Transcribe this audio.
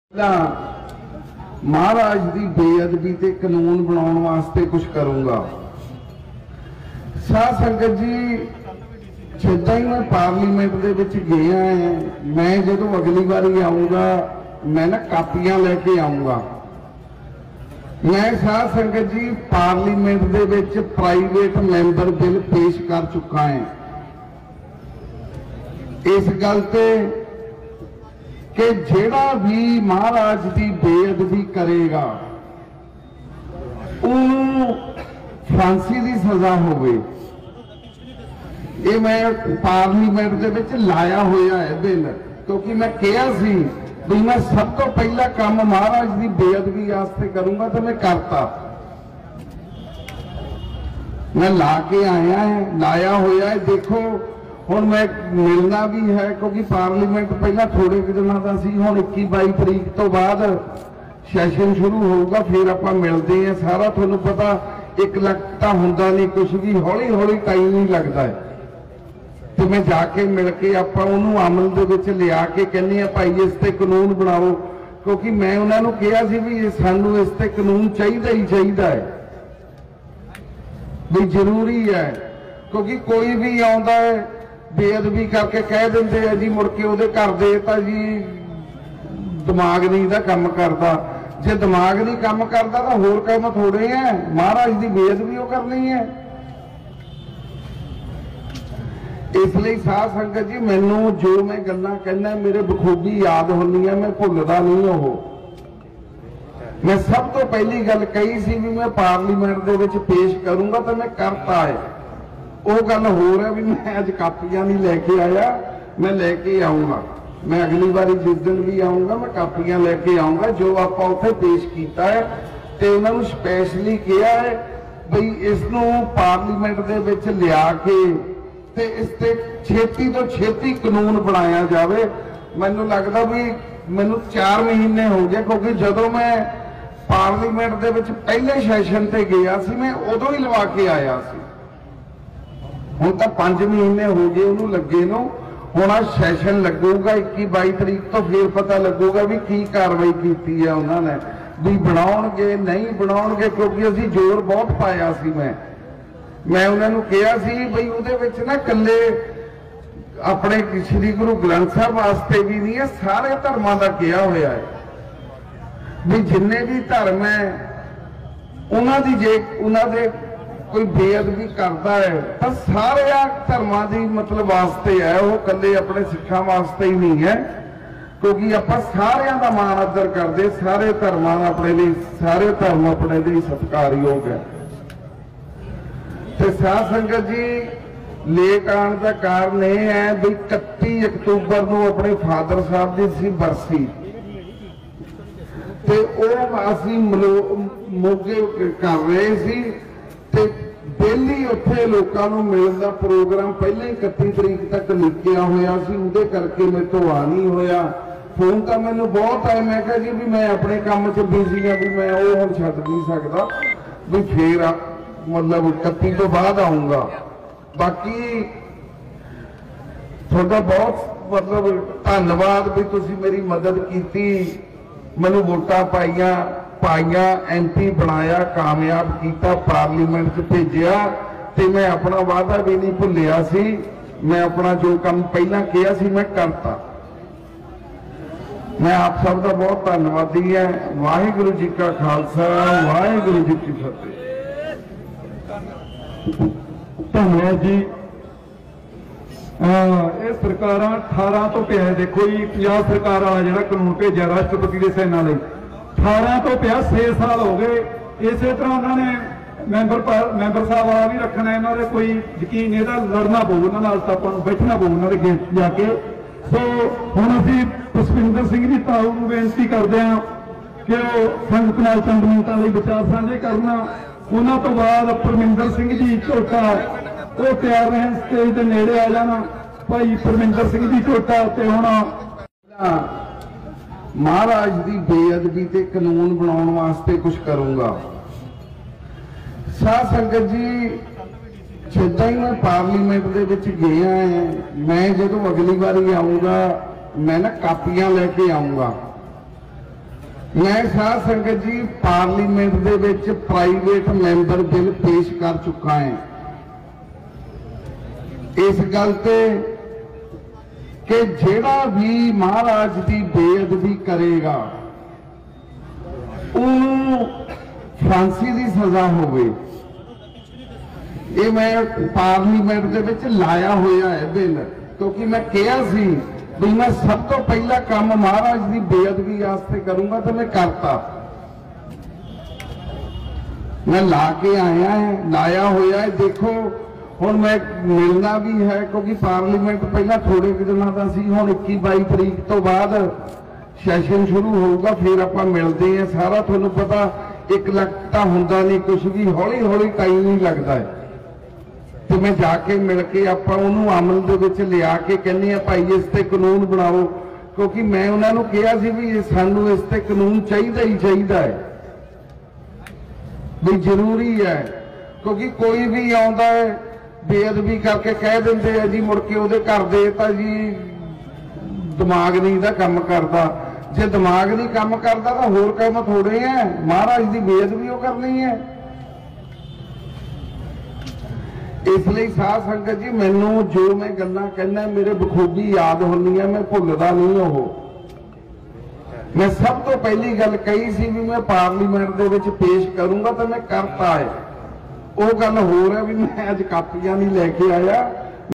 महाराज की बेअदबी ते कानून बनाने वास्ते कुछ करूंगा। साध संगत जी, जिदा ही मैं पार्लीमेंट दे विच गया है, मैं जो अगली बारी आऊंगा मैं ना कापियां लेके आऊंगा। मैं साध संगत जी पार्लीमेंट दे विच प्राइवेट मैंबर बिल पेश कर चुका है। इस गल ते कि जेड़ा भी महाराज की बेअदबी करेगा उन्होंने फांसी की सजा होवे। ये मैं पार्लीमेंट दे विच लाया होया है बिल, क्योंकि मैं कहा सी भी मैं सब तो पहला काम महाराज की बेअदबी वास्ते करूंगा, तो मैं करता। मैं ला के आया है, लाया होया है। देखो हुण मैं मिलना भी है, क्योंकि पार्लीमेंट पहला थोड़े दिनों का सी, हुण 21-22 तरीक तो बाद सैशन शुरू होगा, फिर आपां मिलते हैं। सारा तुहानूं पता एक लगता हुंदा नहीं, कुछ भी हौली हौली टाइम नहीं लगता है। तो मैं जाके मिल के आपां उहनूं अमल दे विच लिया के कहने आ भाई इस ते कानून बनाओ, क्योंकि मैं उन्हां नूं कहा सी भी सानूं इस ते कानून चाहिदा ही चाहिदा है, भी जरूरी है। क्योंकि कोई भी आउंदा है बेअदबी करके कह देंगे है जी, मुड़ के उहदे घर दे तां जी दिमाग नहीं दा काम करदा। जे दिमाग नहीं काम करदा तां होर काम थोड़े है, महाराज की बेअदबी वो करनी है। इसलिए साध संगत जी मैनू जो मैं गल्लां कहना मेरे बखूबी याद होनी है, मैं भुलदा नहीं। हो मैं सब तो पहली गल कही सी भी मैं पार्लीमेंट दे विच पेश करूंगा, तो मैं करता है। वो गल होर है भी मैं अज कापियां नहीं लैके आया, मैं लैके आऊंगा। मैं अगली बारी जिस दिन भी आऊंगा मैं कापियां लैके आऊंगा। जो आप उत्थे पेश किया है तो उन्होंने स्पैशली कहा है बई इसनूं पार्लीमेंट दे विच लिया के ते इस ते छेती तो छेती कानून बनाया जाए। मैनू लगता भी मैनू 4 महीने हो गए, क्योंकि जदों मैं पार्लीमेंट दे विच पहले सैशन ते गया सी मैं उदों ही लवा के आया सी। हुण तां 5 महीने हो गए उन्होंने लगे नूं। हुण आ सैशन लगूगा 21-22 तरीक तो फिर पता लगूगा भी की कार्रवाई की है उन्होंने, भी बनाउणगे नहीं बनाउणगे। क्योंकि असीं जोर बहुत पाया सी। मैं उन्होंने कहा सी बई उहदे विच ना कल्ले अपने श्री गुरु ग्रंथ साहब वास्ते भी नहीं है, सारे धर्मां दा कहा होया है भी जिन्ने भी धर्म है उन्हां दी जे उन्हां दे कोई बेअदबी करता है तो सारे धर्मां दी मतलब वास्ते है, वो कल्ले अपने सिखां वास्ते ही नहीं है। क्योंकि आपां सारियां दा मान आदर करदे, सारे धर्मां अपने लिए, सारे धर्म अपने लिए सत्कारयोग है। तो साध संगत जी लेट आने का कारण यह है भी 31 अक्तूबर को अपने फादर साहब की सी बरसी, ते असीं मोगे कर रहे सी ते डेली उत्थे लोकां नूं मिलण दा प्रोग्राम पहले ही 31 तरीक तक लिखिया होया सी, उहदे करके मेरे तो आ नहीं होया। फोन तो मैनूं बहुत आए, मैं कहा जी भी मैं अपने काम च बिजी हाँ, भी मैं वो हुण छड्ड नहीं सकदा, भी फिर मतलब 31 तो बाद आऊंगा। बाकी थोड़ा बहुत मतलब धन्यवाद भी तुसी मेरी मदद की, मैनू वोटां पाइया MP बनाया, कामयाब किया, पार्लीमेंट च भेजिया, ते मैं अपना वादा भी नहीं भुलिया सी। मैं अपना जो काम पहला किया सी मैं करता। मैं आप सब का बहुत धन्यवादी है। वाहिगुरू जी का खालसा, वाहिगुरू जी की फतेह। धन्यवाद जी। ये सरकार 18 तो पिया, देखो जी 50 सरकार वाला जो कानून भेजा राष्ट्रपति के सैना लिए 18 तो पिया 6 साल हो गए। इस तरह उन्होंने मैंबर साहब वाला भी रखना, इन्होंने कोई यकीन इहदा लड़ना पऊ, उन्होंने तो बैठना पऊ उन्होंने गेट जाके। सो हुण असीं पुष्पिंदर सिंह जी ताऊ नूं बेनती करते हैं कि वो संगत नाल चंद मिनटां लई विचार साझे करना। उन्होंने तो बाद परमिंदर सिंह जी झोटा वो तैयार रहन, स्टेज के नेड़े आ जाना। भाई परमिंदर सिंह जी झोटा ते हुण महाराज की बेअदबी ते कानून बनाने वास्ते कुछ करूंगा। साध संगत जी जिदा ही मैं पार्लीमेंट दे विच गया है, मैं जो अगली बारी आऊंगा मैं ना कापियां लेके आऊंगा। मैं साध संगत जी पार्लीमेंट दे विच प्राइवेट मैंबर बिल पेश कर चुका है इस गल ते कि जेड़ा भी महाराज की बेअदबी करेगा उन्होंने फांसी की सजा होवे। ये मैं पार्लीमेंट दे विच लाया होया है बिल क्योंकि मैं कहा सी भी मैं सब तो पहला काम महाराज की बेअदबी वास्ते करूंगा तो मैं करता। मैं ला के आया है लाया होया है। देखो हुण मैं मिलना भी है क्योंकि पार्लीमेंट पहला थोड़े दिनों का सी, हुण 21-22 तरीक तो बाद सैशन शुरू होगा फिर आप मिलते हैं। सारा थोनू पता 1 लाख तो हुंदा नहीं कुछ भी, हौली हौली टाइम ही लगता है। तो मैं जाके मिल के आप अमल दे विच लिया के कहने भाई इस ते कानून बनाओ क्योंकि मैं उन्होंने कहा सी भी सानू इस ते कानून चाहिए ही चाहिए है भी जरूरी है क्योंकि कोई भी आता है बेअदबी करके कह देंगे है जी मुड़ के उहदे घर दे तां जी दिमाग नहीं दा काम करता। जे दिमाग नहीं काम करता तो होर काम थोड़े है, महाराज की बेअदबी वो करनी है। इसलिए साध संगत जी मैनू जो मैं गल्लां कहना मेरे बखूबी याद होनी है, मैं भुलदा नहीं हो। मैं सब तो पहली गल कही सी भी मैं पार्लीमेंट दे विच पेश करूंगा तो मैं करता है। वो गल होर है भी मैं अज कापियां नहीं लैके आया